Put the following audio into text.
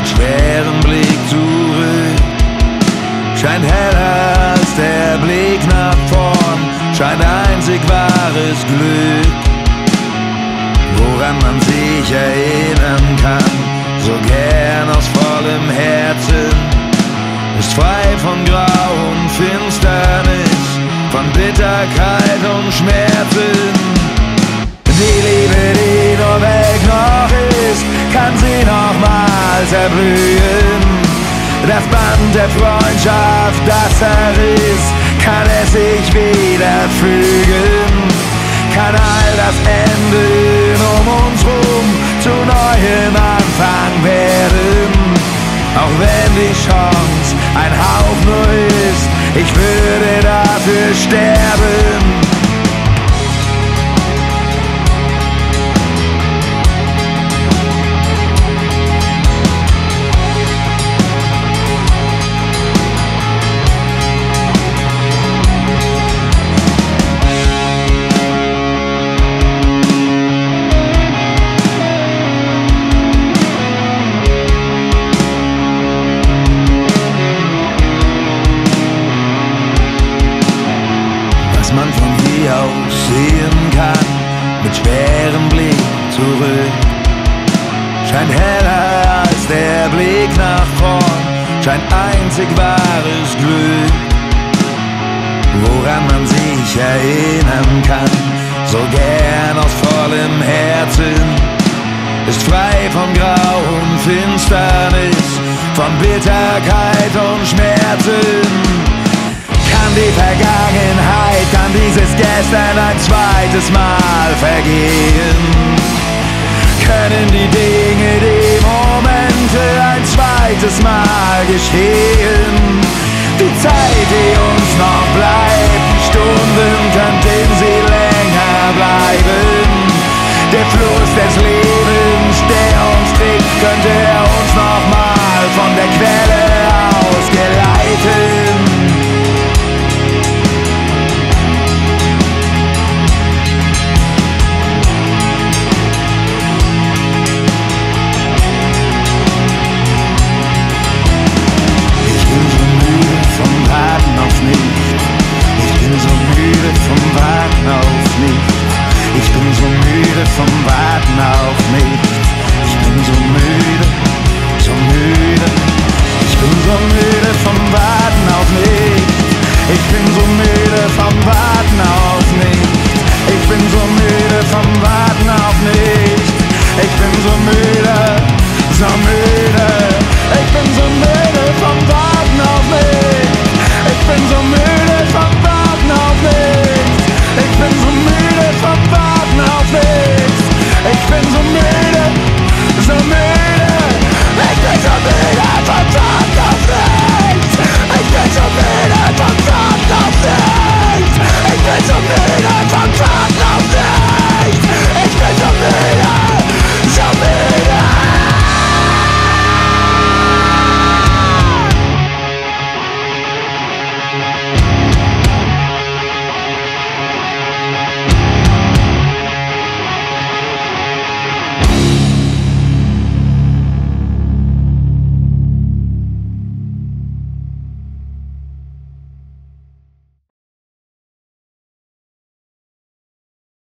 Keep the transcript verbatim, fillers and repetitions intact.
mit schwerem Blick zurück. Scheint heller als der Blick nach vorn, scheint einzig wahres Glück. Woran man sich erinnern kann, so gern aus vollem Herzen, ist frei von Grau und Finsternis, von Bitterkeit und Schmerzen. Die Liebe, die nur weg noch ist, kann sie nochmals erblühen. Das Band der Freundschaft, das zerriss, kann es sich wieder fügen. Kann all das Ende um uns rum zu neuem Anfang werden. Auch wenn die Chance ein Hauch nur ist, ich würde dafür sterben. Man von hier aus sehen kann, mit schwerem Blick zurück. Scheint heller als der Blick nach vorn, scheint einzig wahres Glück. Woran man sich erinnern kann, so gern aus vollem Herzen, ist frei von Grau und Finsternis, von Bitterkeit und Schmerzen. Kann die Vergangenheit, kann dieses Gestern ein zweites Mal vergehen? Können die Dinge, die Momente ein zweites Mal geschehen? Die Zeit, die uns noch bleibt, die Stunden könnten sie länger bleiben. Der Fluss des Lebens